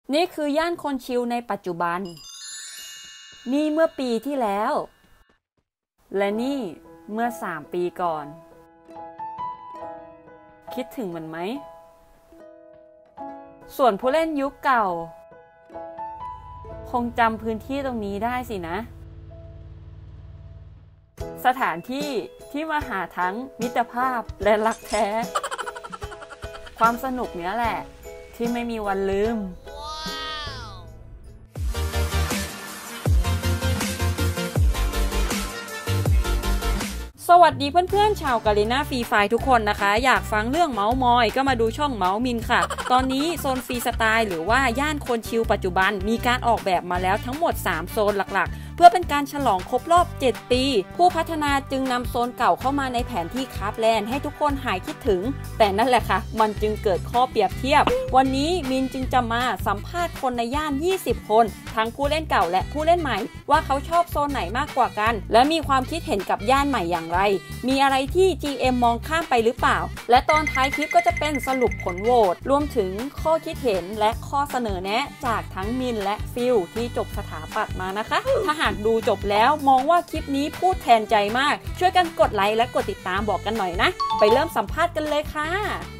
นี่คือย่านคนชิลในปัจจุบันนี่เมื่อปีที่แล้วและนี่เมื่อ3 ปีก่อนคิดถึงมันไหมส่วนผู้เล่นยุคเก่าคงจำพื้นที่ตรงนี้ได้สินะสถานที่ที่มาหาทั้งมิตรภาพและรักแท้ความสนุกเนี้ยแหละที่ไม่มีวันลืมสวัสดีเพื่อนๆชาวกาลิน่าฟรีไฟทุกคนนะคะอยากฟังเรื่องเมาส์มอยก็มาดูช่องเมาส์มินค่ะตอนนี้โซนฟรีสไตล์หรือว่าย่านคนชิลปัจจุบันมีการออกแบบมาแล้วทั้งหมด3โซนหลักๆเพื่อเป็นการฉลองครบรอบ7 ปีผู้พัฒนาจึงนำโซนเก่าเข้ามาในแผนที่คราฟแลนด์ให้ทุกคนหายคิดถึงแต่นั่นแหละค่ะมันจึงเกิดข้อเปรียบเทียบวันนี้มินจึงจะมาสัมภาษณ์คนในย่าน20 คนทั้งผู้เล่นเก่าและผู้เล่นใหม่ว่าเขาชอบโซนไหนมากกว่ากันและมีความคิดเห็นกับย่านใหม่อย่างไรมีอะไรที่ GM มองข้ามไปหรือเปล่าและตอนท้ายคลิปก็จะเป็นสรุปผลโหวตรวมถึงข้อคิดเห็นและข้อเสนอแนะจากทั้งมินและฟิลที่จบสถาปัตย์มานะคะถ้าหากดูจบแล้วมองว่าคลิปนี้พูดแทนใจมากช่วยกันกดไลค์และกดติดตามบอกกันหน่อยนะไปเริ่มสัมภาษณ์กันเลยค่ะ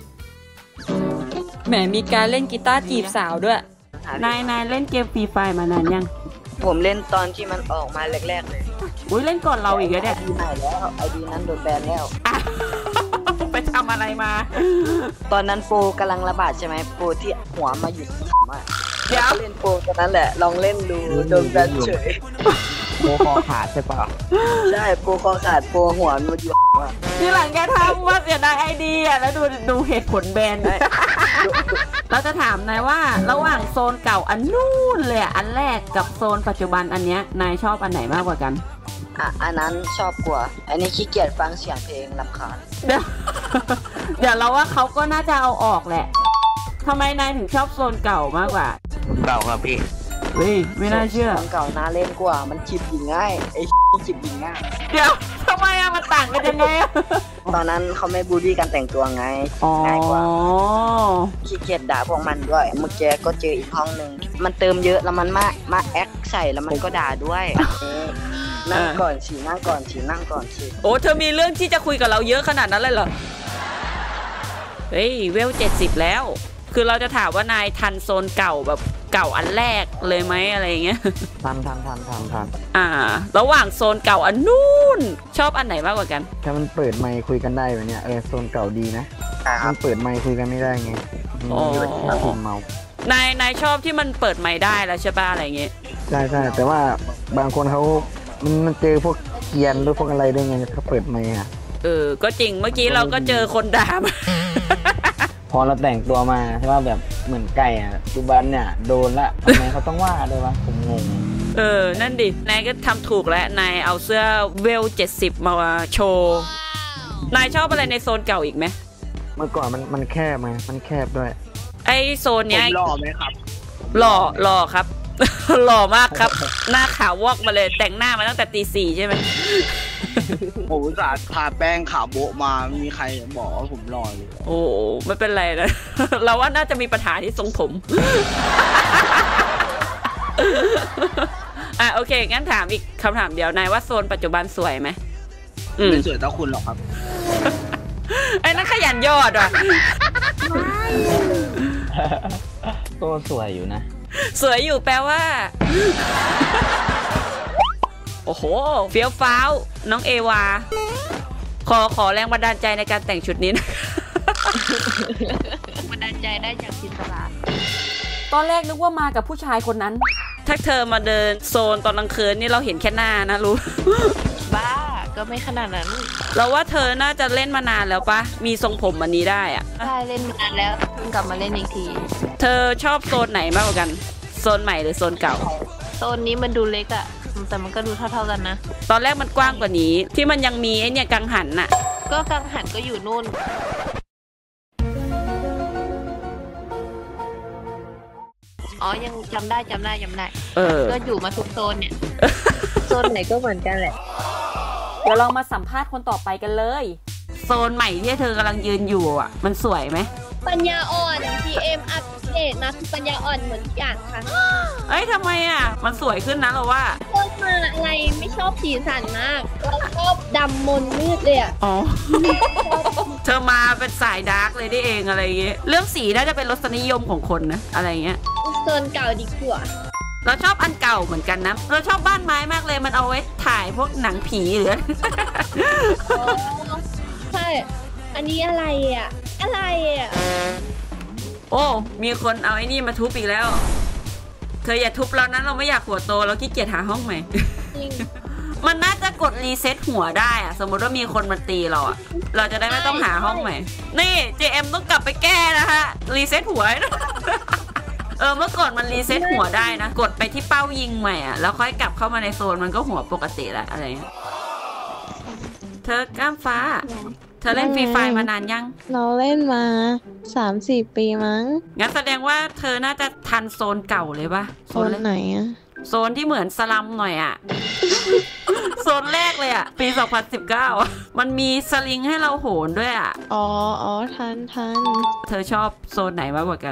แหมมีการเล่นกีตาร์จีบสาวด้วยนายเล่นเกมฟรีไฟมานานยังผมเล่นตอนที่มันออกมาแรกๆเลยอุ้ยเล่นก่อนเราอีกแล้วเนี่ยใหม่แล้วไอดีนั้นโดนแบนแล้วไปทำอะไรมาตอนนั้นโปรกำลังระบาดใช่ไหมโปรที่หัวมาอยู่เดี๋ยวเล่นโปรตอนนั้นแหละลองเล่นดูโดนแบนเฉยโปรคอขาดใช่ป่ะใช่โปรคอขาดโปรหัวมันอยู่ทีหลังแกทำว่าเสียดายไอเดียแล้วดูเหตุผลแบนเราจะถามนายว่าระหว่างโซนเก่าอันนู้นเลยอันแรกกับโซนปัจจุบันอันเนี้ยนายชอบอันไหนมากกว่ากันอันนั้นชอบกว่าอันนี้ขี้เกียจฟังเสียงเพลงรำคาญเดี๋ยวเราว่าเขาก็น่าจะเอาออกแหละทำไมนายถึงชอบโซนเก่ามากกว่าเก่าครับพี่เฮ้ยไม่น่าเชื่อโซนเก่าน่าเล่นกว่ามันจิบยิงง่ายไอ้จิบยิงง่ายเดี๋ยวทำไมมันต่างกันยังไงตอนนั้นเขาไม่บูลลี่กันแต่งตัวไงง่ายกว่าขี้เกียจด่าพวกมันด้วยเมื่อกี้ก็เจออีกห้องหนึ่งมันเติมเยอะแล้วมันมาแอคใส่แล้วมันก็ด่าด้วยนั่งก่อนฉีนั่งก่อนฉีนั่งก่อนฉีโอ้เธอมีเรื่องที่จะคุยกับเราเยอะขนาดนั้นเลยเหรอเฮ้ยเวล70แล้วคือเราจะถามว่านายทันโซนเก่าแบบเก่าอันแรกเลยไหมอะไรเงี้ยทันระหว่างโซนเก่าอันนู้นชอบอันไหนมากกว่ากันถ้ามันเปิดไมค์คุยกันได้แบบเนี้ยโซนเก่าดีนะมันเปิดไมค์คุยกันไม่ได้ไงเมานายชอบที่มันเปิดไมค์ได้แล้วใช่ป่ะอะไรเงี้ยใช่แต่ว่าบางคนเขามันเจอพวกเกียนหรือพวกอะไรด้วยไงเขาเปิดไมค์ก็จริงเมื่อกี้เราก็เจอคนด่าพอเราแต่งตัวมาใช่ป่ะแบบเหมือนไก่ปัจจุบันเนี่ยโดนละทำไมเขาต้องว่าด้วยวะผมงงนั่นดินายก็ทำถูกแล้วนายเอาเสื้อเวล70มาโชว์นายชอบอะไรในโซนเก่าอีกไหมเมื่อก่อนมันแคบไหมมันแคบด้วยไอโซนเนี้ยหล่อไหมครับหล่อครับ หล่อมากครับหน้าขาววอกมาเลยแต่งหน้ามาตั้งแต่ตี 4ใช่ไหมผมอุตส่าห์ทาแป้งขาวโบะมามีใครบอกว่าผมหล่อเลยโอ้ไม่เป็นไรนะเราว่าน่าจะมีปัญหาที่ทรงผมโอเคงั้นถามอีกคำถามเดียวนายว่าโซนปัจจุบันสวยไหมไม่สวยเท่าคุณหรอกครับไอ้นั่นขยันยอดว่ะก็สวยอยู่นะสวยอยู่แปลว่าโอ้โหเฟี้ยวฟ้าวน้องเอวาขอแรงบันดาลใจในการแต่งชุดนี้นะบันดาลใจได้จากจินตลาตอนแรกนึกว่ามากับผู้ชายคนนั้นถ้าเธอมาเดินโซนตอนกลางคืนนี่เราเห็นแค่หน้านะรู้บ้าก็ไม่ขนาดนั้นเราว่าเธอน่าจะเล่นมานานแล้วปะมีทรงผมอันนี้ได้อะใช่เล่นมานานแล้วเพิ่งกลับมาเล่นอีกทีเธอชอบโซนไหนมากกว่ากันโซนใหม่หรือโซนเก่าโซนนี้มันดูเล็กอะแต่มันก็ดูเท่ากันนะตอนแรกมันกว้างกว่านี้ที่มันยังมีไอเนี่ยกังหันน่ะก็กังหันก็อยู่นู่นอ๋อยังจำได้ก็อยู่มาทุกโซนเนี่ยโซนไหนก็เหมือนกันแหละเดี๋ยวเรามาสัมภาษณ์คนต่อไปกันเลยโซนใหม่ที่เธอกำลังยืนอยู่อ่ะมันสวยไหมปัญญาอ่อน GM อัปเดตนะคือปัญญาอ่อนเหมือนกันค่ะเอ้ยทำไมอ่ะมันสวยขึ้นนะเราว่าต้นมาอะไรไม่ชอบสีสันมากเราชอบดำมนมืดเลยอ่ะอ๋อ เธอมาเป็นสายดาร์กเลยได้เองอะไรเงี้ยเรื่องสีน่าจะเป็นรสนิยมของคนนะอะไรเงี้ยโซนเก่าดีกว่าเราชอบอันเก่าเหมือนกันนะเราชอบบ้านไม้มากเลยมันเอาไว้ถ่ายพวกหนังผีหรือใช่อันนี้อะไรอ่ะอะไรอ่ะโอ้มีคนเอาไอ้นี่มาทุบอีกแล้วเธออย่าทุบเรานั้นเราไม่อยากหัวโตเราขี้เกียจหาห้องใหม่มันน่าจะกดรีเซ็ตหัวได้อะสมมติว่ามีคนมาตีเราอะเราจะได้ไม่ต้องหาห้องใหม่นี่ JM ต้องกลับไปแก้นะฮะรีเซ็ตหัวเมื่อก่อนมันรีเซ็ตหัวได้นะกดไปที่เป้ายิงใหม่อะแล้วค่อยกลับเข้ามาในโซนมันก็หัวปกติแล้วอะไรเธอก้ามฟ้าเธอเล่นฟรีไฟมานานยังเราเล่นมา 3-4 ปีมั้งงั้นแสดงว่าเธอน่าจะทันโซนเก่าเลยปะโซนไหนอะโซนที่เหมือนสลัมหน่อยอะโซนแรกเลยอะปี 2019อะมันมีสลิงให้เราโหนด้วยอะอ๋อทันเธอชอบโซนไหนมากกว่ากัน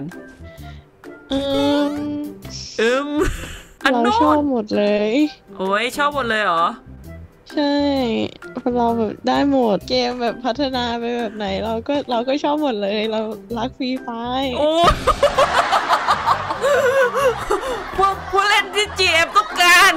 เราชอบหมดเลยโอ้ยชอบหมดเลยเหรอใช่เราแบบได้หมดเกมแบบพัฒนาไปแบบไหนเราก็ชอบหมดเลยเรารักฟรีไฟโอ้ผู้เล่นที่GMต้องการ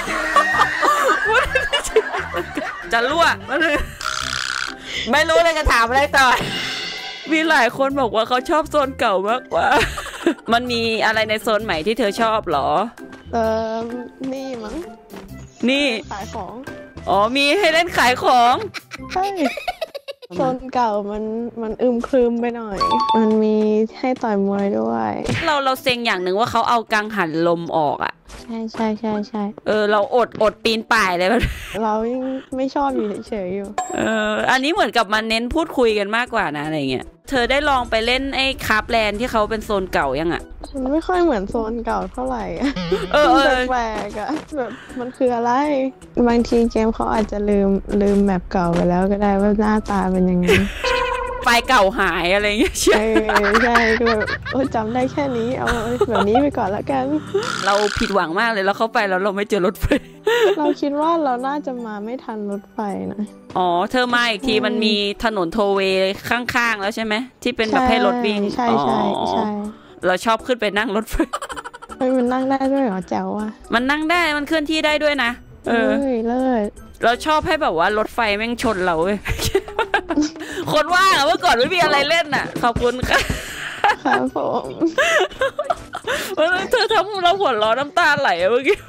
จะรั่วไม่รู้เลยจะถามอะไรต่อมีหลายคนบอกว่าเขาชอบโซนเก่ามากกว่ามันมีอะไรในโซนใหม่ที่เธอชอบหรอนี่มั้งนี่ขายของอ๋อมีให้เล่นขายของใช่โซนเก่ามันครึมไปหน่อยมันมีให้ต่อยมวยด้วยเราเซ็งอย่างหนึ่งว่าเขาเอากังหันลมออกอ่ะใช่เราอดปีนป่ายเลยเรายังไม่ชอบอยู่เฉยๆอยู่อันนี้เหมือนกับมันเน้นพูดคุยกันมากกว่านะอะไรเงี้ยเธอได้ลองไปเล่นไอ้คาร์บแลนด์ที่เขาเป็นโซนเก่ายังอ่ะมันไม่ค่อยเหมือนโซนเก่าเท่าไหร่แปลกๆอะแบบมันคืออะไรบางทีเกมเขาอาจจะลืมแมปเก่าไปแล้วก็ได้ว่าหน้าตาเป็นยังไงไฟเก่าหายอะไรเงี้ยใช่ก็แบบจำได้แค่นี้เอาแบบนี้ไปก่อนละกันเราผิดหวังมากเลยแล้วเข้าไปแล้วเราไม่เจอรถไฟเราคิดว่าเราน่าจะมาไม่ทันรถไฟนะอ๋อเธอมาอีกทีมันมีถนนโทเวย์ข้างๆแล้วใช่ไหมที่เป็นแบบให้รถวิ่งใช่เราชอบขึ้นไปนั่งรถไฟมันนั่งได้ด้วยเหรอแจ๋วอะมันนั่งได้มันเคลื่อนที่ได้ด้วยนะเลิศเราชอบให้แบบว่ารถไฟแม่งชนเราเว้ยคนว่างอะเมื่อก่อนไม่มีอะไรเล่นอะขอบคุณค่ะครับผมเธอทำเราหัวเราะน้ำตาไหลเมื่อกี้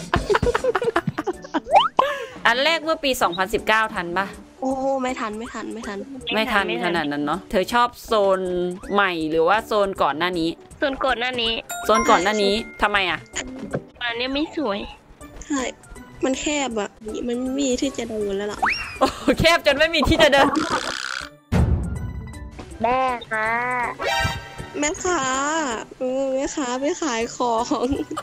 อันแรกเมื่อปี 2019 ทันปะโอ้ไม่ทันขนาดนั้นเนาะเธอชอบโซนใหม่หรือว่าโซนก่อนหน้านี้โซนก่อนหน้านี้ทำไมอะอันนี้ไม่สวยใช่มันแคบอะมันไม่มีที่จะเดินแล้วล่ะโอ้แคบจนไม่มีที่จะเดินแม่ค้าแม่ค้าไปขายของ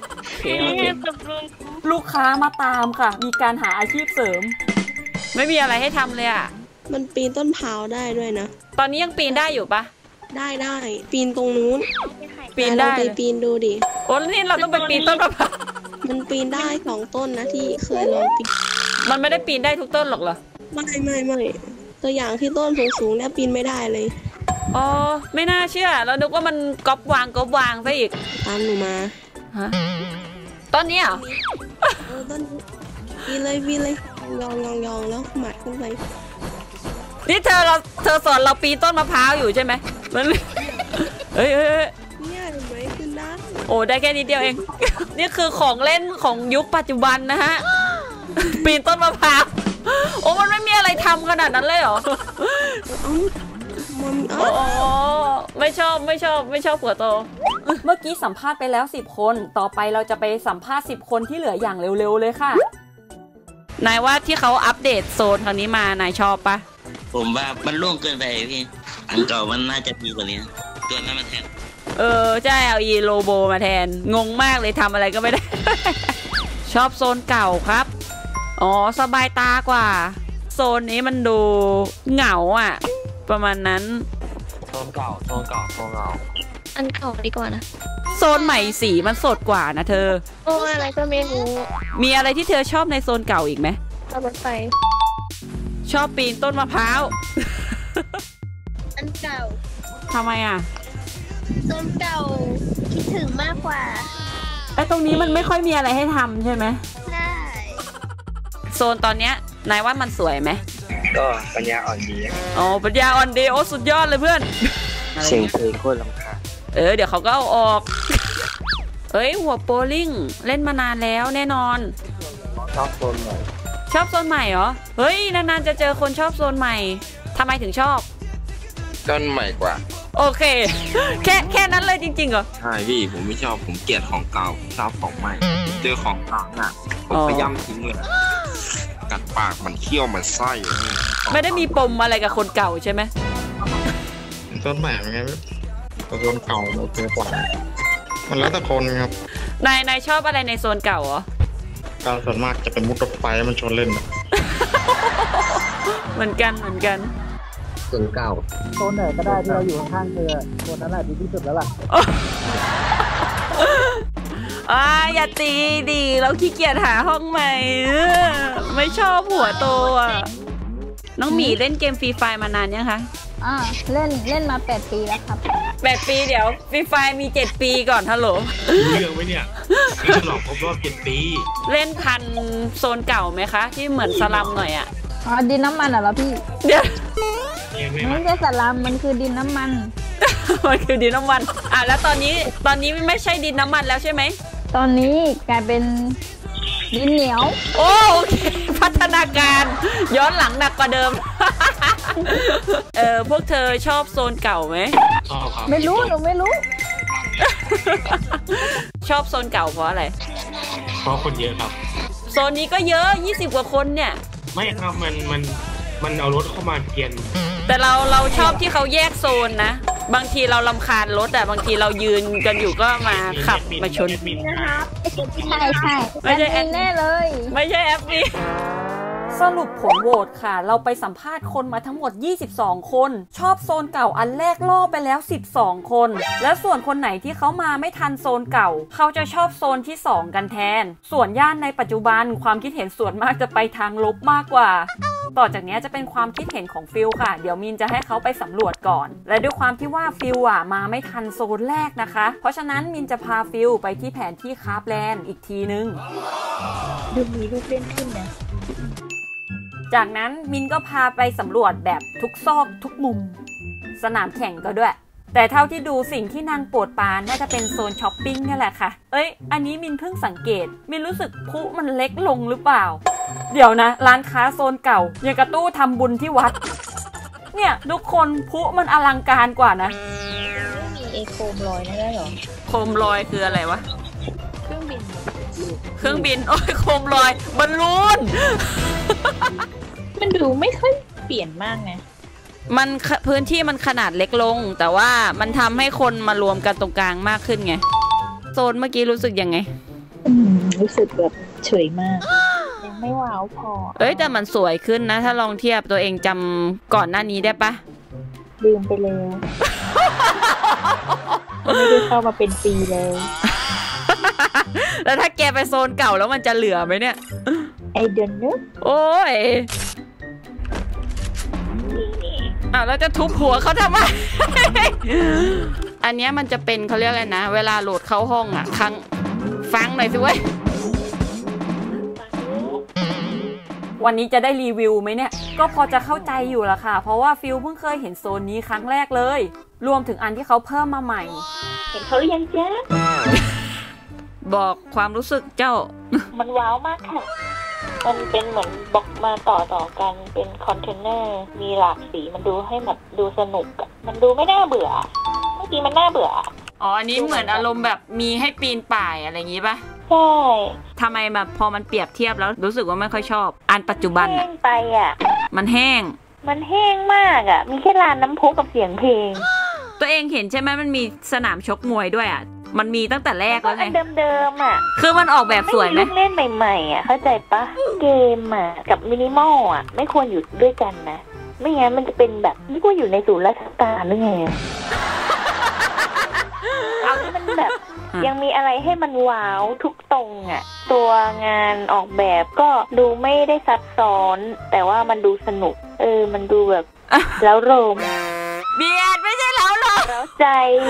ลูกค้ามาตามค่ะมีการหาอาชีพเสริมไม่มีอะไรให้ทำเลยอ่ะมันปีนต้นพร้าวได้ด้วยนะตอนนี้ยังปีนได้อยู่ปะได้ปีนตรงนู้นปีนได้ไปปีนดูดิโอ้นี่เราต้องไปปีนต้นมะพร้าวมันปีนได้2 ต้นนะที่เคยลองปีนมันไม่ได้ปีนได้ทุกต้นหรอกเหรอไม่ตัวอย่างที่ต้นสูงเนี่ยปีนไม่ได้เลยอ๋อไม่น่าเชื่อเรานึกว่ามันก๊อปวางซะอีกตามหนูมาฮะต้นนี้เหรอต้นปีนเลยยองแล้วหมัดขึ้นไปนี่เธอสอนเราปีนต้นมะพร้าวอยู่ใช่ไหมมันเฮ้ยเนี่ยไม่ขึ้นได้โอ้ได้แค่นิดเดียวเองนี่คือของเล่นของยุคปัจจุบันนะฮะปีนต้นมะพร้าวโอ้มันไม่มีอะไรทำขนาดนั้นเลยเหรอไม่ชอบหัวโตเมื่อกี้สัมภาษณ์ไปแล้ว10 คนต่อไปเราจะไปสัมภาษณ์10 คนที่เหลืออย่างเร็วๆเลยค่ะนายว่าที่เขาอัปเดตโซนครั้งนี้มานายชอบปะผมว่ามันโล่งเกินไปพี่อันเก่ามันน่าจะดีกว่านี้ตัวนั้นมาแทนใช่เอาโลโบมาแทนงงมากเลยทำอะไรก็ไม่ได้ ชอบโซนเก่าครับอ๋อสบายตากว่าโซนนี้มันดูเหงาอ่ะประมาณนั้นนเก่าอันเก่าดีกว่านะโซนใหม่สีมันสดกว่านะเธอโอ้อะไรก็ไม่รู้มีอะไรที่เธอชอบในโซนเก่าอีกไหมรถไฟชอบปีนต้นมะพร้าวอันเก่าทำไมอ่ะโซนเก่าคิดถึงมากกว่าไอ้ตรงนี้มันไม่ค่อยมีอะไรให้ทำใช่ไหมใช่โซนตอนเนี้ยนายว่ามันสวยไหมก็ปัญญาอ่อนดีอ๋อปัญญาอ่อนดีโอ้สุดยอดเลยเพื่อนเสียงเพลงโคตรรำคาญเดี๋ยวเขาก็เอาออกหัวโบลิ่งเล่นมานานแล้วแน่นอนชอบโซนใหม่เหรอเฮ้ยนานๆจะเจอคนชอบโซนใหม่ทำไมถึงชอบต้นใหม่กว่าโอเคแค่นั้นเลยจริงๆเหรอใช่พี่ผมไม่ชอบผมเกลียดของเก่าชอบของใหม่เจอของเก่าน่ะผมพยายามทิ้งเลยกัดปากมันเคี้ยวมันไส้ไม่ได้มีปมอะไรกับคนเก่าใช่ไหมต้นใหม่เป็นไงโซนเก่าโอเคกว่ามันแล้วแต่คนครับนายชอบอะไรในโซนเก่าเหรอการส่วนมากจะเป็นมุดรถไฟมันชนเล่นเหมือนกันโซนเก่าโซนไหนก็ได้ที่เราอยู่ข้างๆเธอโซนนั้นแหละดีที่สุดแล้วล่ะอย่าตีดิเราขี้เกียจหาห้องใหม่ไม่ชอบหัวโตอ่ะน้องหมีเล่นเกมฟรีไฟมานานยังคะเล่นมา8 ปีแล้วครับ 8 ปีเดี๋ยวฟรีไฟมี7 ปีก่อนฮัลโหลเรื่องไว้เนี่ยฉลองครบรอบ7 ปีเล่นทันโซนเก่าไหมคะที่เหมือนสลัมหน่อยอ่ะดินน้ำมันเหรอพี่เดี๋ยวไม่ใช่สลัมมันคือดินน้ำมันมันคือดินน้ำมันแล้วตอนนี้ไม่ใช่ดินน้ำมันแล้วใช่ไหมตอนนี้กลายเป็นดินเหนียวโอเคพัฒนาการย้อนหลังหนักกว่าเดิมพวกเธอชอบโซนเก่าไหมไม่รู้หนูไม่รู้ชอบโซนเก่าเพราะอะไรเพราะคนเยอะครับโซนนี้ก็เยอะ20 กว่าคนเนี่ยไม่ครับมันเอารถเข้ามาเกียนแต่เราชอบที่เขาแยกโซนนะบางทีเรารำคาญรถแต่บางทีเรายืนกันอยู่ก็มาขับมาชนนะครับใช่ไม่ใช่แอดแน่เลยไม่ใช่แอปนี้สรุปผลโหวตค่ะเราไปสัมภาษณ์คนมาทั้งหมด22 คนชอบโซนเก่าอันแรกล่อไปแล้ว12 คนและส่วนคนไหนที่เขามาไม่ทันโซนเก่าเขาจะชอบโซนที่2กันแทนส่วนย่านในปัจจุบันความคิดเห็นส่วนมากจะไปทางลบมากกว่าต่อจากนี้จะเป็นความคิดเห็นของฟิลค่ะเดี๋ยวมินจะให้เขาไปสำรวจก่อนและด้วยความที่ว่าฟิลมาไม่ทันโซนแรกนะคะเพราะฉะนั้นมินจะพาฟิลไปที่แผนที่คราฟแลนด์อีกทีนึงดูมีรูปเล่นขึ้นนะจากนั้นมินก็พาไปสำรวจแบบทุกซอกทุกมุมสนามแข่งก็ด้วยแต่เท่าที่ดูสิ่งที่นางโปรดปรานน่าจะเป็นโซนช้อปปิ้งนี่แหละค่ะอันนี้มินเพิ่งสังเกตมินรู้สึกพุมันเล็กลงหรือเปล่าเดี๋ยวนะร้านค้าโซนเก่าอย่างกระตู้ทำบุญที่วัดเนี่ยทุกคนพุมันอลังการกว่านะไม่มีโคมลอยนะได้หรอโคมลอยคืออะไรวะเครื่องบินโคมลอยบอลลูนมันดูไม่ค่อยเปลี่ยนมากไงมันพื้นที่มันขนาดเล็กลงแต่ว่ามันทำให้คนมารวมกันตรงกลางมากขึ้นไงโซนเมื่อกี้รู้สึกยังไงรู้สึกแบบเฉยมากยังไม่ว้าวพอแต่มันสวยขึ้นนะถ้าลองเทียบตัวเองจำก่อนหน้านี้ได้ปะลืมไปแล้วไม่ได้เข้ามาเป็นปีเลยแล้วถ้าแกไปโซนเก่าแล้วมันจะเหลือไหมเนี่ยไอเดนเนอโอ้ยแล้วจะทุบหัวเขาทำไม อันนี้มันจะเป็นเขาเรียกอะไรนะเวลาโหลดเข้าห้องฟังหน่อยสิเว้ยวันนี้จะได้รีวิวไหมเนี่ยก็พอจะเข้าใจอยู่ละค่ะเพราะว่าฟิลเพิ่งเคยเห็นโซนนี้ครั้งแรกเลยรวมถึงอันที่เขาเพิ่มมาใหม่เห็นเขาหรือยังจ๊ะบอกความรู้สึกเจ้ามันว้าวมากค่ะมันเป็นเหมือนบล็อกมาต่อกันเป็นคอนเทนเนอร์มีหลากสีมันดูให้แบบดูสนุกอะมันดูไม่น่าเบื่อเมื่อกี้มันน่าเบื่ออันนี้เหมือนอารมณ์แบบมีให้ปีนป่ายอะไรอย่างงี้ป่ะใช่ทำไมแบบพอมันเปรียบเทียบแล้วรู้สึกว่าไม่ค่อยชอบอันปัจจุบันแห้งไปอ่ะมันแห้งมากอ่ะมีแค่ลานน้ำพุกับเสียงเพลงตัวเองเห็นใช่ไหมมันมีสนามชกมวยด้วยอ่ะมันมีตั้งแต่แรกแล้วไงเดิมอ่ะคือมันออกแบบสวยไหมเล่นใหม่ๆอ่ะเข้าใจปะเกมอ่ะกับมินิมอลอ่ะไม่ควรอยู่ด้วยกันนะไม่งั้นมันจะเป็นแบบนึกว่าอยู่ในศูนย์ราชการหรือไงเอาที่มันแบบยังมีอะไรให้มันว้าวทุกตรงอ่ะตัวงานออกแบบก็ดูไม่ได้ซับซ้อนแต่ว่ามันดูสนุกมันดูแบบแล้วโรมเบียดไม่ใช่แล้วหรอเร้าใจ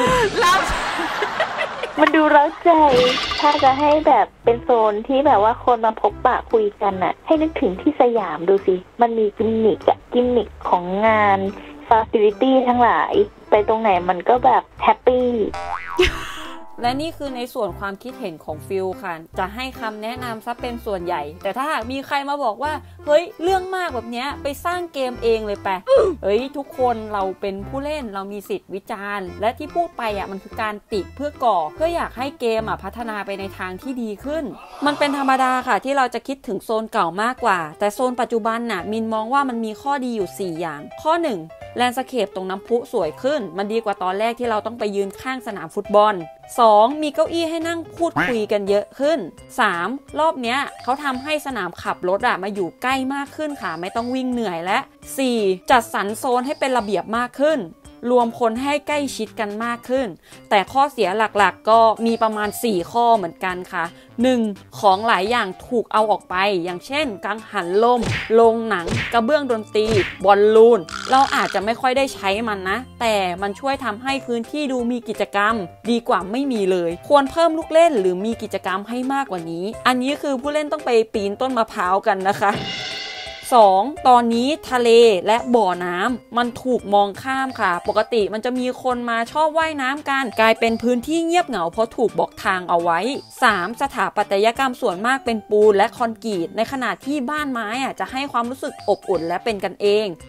มันดูเร้าใจถ้าจะให้แบบเป็นโซนที่แบบว่าคนมาพบปะคุยกันน่ะให้นึกถึงที่สยามดูสิมันมีกิมมิคของงานฟาซิลิตี้ทั้งหลายไปตรงไหนมันก็แบบแฮปปี้และนี่คือในส่วนความคิดเห็นของฟิลค่ะจะให้คำแนะนำซะเป็นส่วนใหญ่แต่ถ้าหากมีใครมาบอกว่าเฮ้ยเรื่องมากแบบนี้ไปสร้างเกมเองเลยไปเฮ้ยทุกคนเราเป็นผู้เล่นเรามีสิทธิ์วิจารณ์และที่พูดไปมันคือการติเพื่อก่อเพื่ออยากให้เกมพัฒนาไปในทางที่ดีขึ้นมันเป็นธรรมดาค่ะที่เราจะคิดถึงโซนเก่ามากกว่าแต่โซนปัจจุบันมินมองว่ามันมีข้อดีอยู่4อย่างข้อ1แลนด์สเคปตรงน้ำพุสวยขึ้นมันดีกว่าตอนแรกที่เราต้องไปยืนข้างสนามฟุตบอล 2. มีเก้าอี้ให้นั่งพูดคุยกันเยอะขึ้น 3. รอบเนี้ยเขาทำให้สนามขับรถมาอยู่ใกล้มากขึ้นค่ะไม่ต้องวิ่งเหนื่อยและ 4. จัดสรรโซนให้เป็นระเบียบมากขึ้นรวมคนให้ใกล้ชิดกันมากขึ้นแต่ข้อเสียหลักๆก็มีประมาณ4ข้อเหมือนกันค่ะ 1. ของหลายอย่างถูกเอาออกไปอย่างเช่นกังหันลมโรงหนังกระเบื้องดนตรีบอลลูนเราอาจจะไม่ค่อยได้ใช้มันนะแต่มันช่วยทำให้พื้นที่ดูมีกิจกรรมดีกว่าไม่มีเลยควรเพิ่มลูกเล่นหรือมีกิจกรรมให้มากกว่านี้อันนี้คือผู้เล่นต้องไปปีนต้นมะพร้าวกันนะคะ2. ตอนนี้ทะเลและบ่อน้ำมันถูกมองข้ามค่ะปกติมันจะมีคนมาชอบว่ายน้ำกันกลายเป็นพื้นที่เงียบเหงาเพราะถูกบอกทางเอาไว้ 3. สถาปัตยกรรมส่วนมากเป็นปูนและคอนกรีตในขณะที่บ้านไม้จะให้ความรู้สึกอบอุ่นและเป็นกันเอง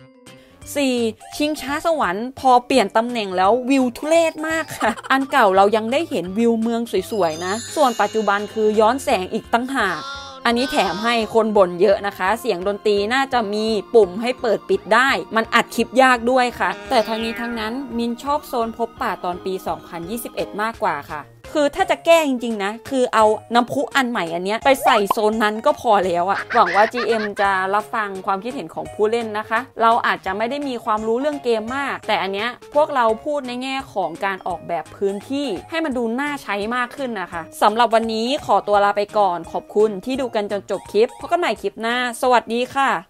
4. ชิงช้าสวรรค์พอเปลี่ยนตำแหน่งแล้ววิวทุเรศมากค่ะอันเก่าเรายังได้เห็นวิวเมืองสวยๆนะส่วนปัจจุบันคือย้อนแสงอีกตั้งหากอันนี้แถมให้คนบ่นเยอะนะคะเสียงดนตรีน่าจะมีปุ่มให้เปิดปิดได้มันอัดคลิปยากด้วยค่ะแต่ทั้งนี้ทั้งนั้นมินชอบโซนพบป่าตอนปี 2021 มากกว่าค่ะคือถ้าจะแก้จริงๆนะคือเอาน้ำพุอันใหม่อันเนี้ยไปใส่โซนนั้นก็พอแล้วหวังว่า GM จะรับฟังความคิดเห็นของผู้เล่นนะคะเราอาจจะไม่ได้มีความรู้เรื่องเกมมากแต่อันเนี้ยพวกเราพูดในแง่ของการออกแบบพื้นที่ให้มันดูน่าใช้มากขึ้นนะคะสำหรับวันนี้ขอตัวลาไปก่อนขอบคุณที่ดูกันจนจบคลิปพบกันใหม่คลิปหน้าสวัสดีค่ะ